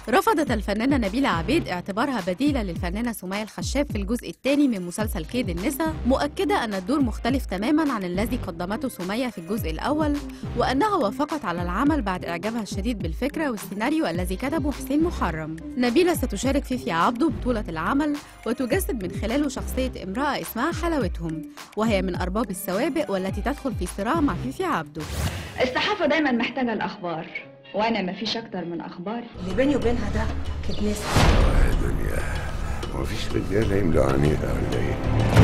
رفضت الفنانة نبيلة عبيد اعتبارها بديلة للفنانة سمية الخشاب في الجزء الثاني من مسلسل كيد النساء، مؤكدة أن الدور مختلف تماماً عن الذي قدمته سمية في الجزء الأول، وأنها وافقت على العمل بعد إعجابها الشديد بالفكرة والسيناريو الذي كتبه حسين محرم. نبيلة ستشارك فيفي عبده بطولة العمل، وتجسد من خلاله شخصية امرأة اسمها حلاوتهم، وهي من أرباب السوابق والتي تدخل في صراع مع فيفي عبده. الصحافة دايما محتاجة الأخبار، وأنا مفيش أكتر من أخباري. اللي بيني وبينها ده كنيسة. يا دنيا، مفيش رجالة يملوا عينيها ولا إيه؟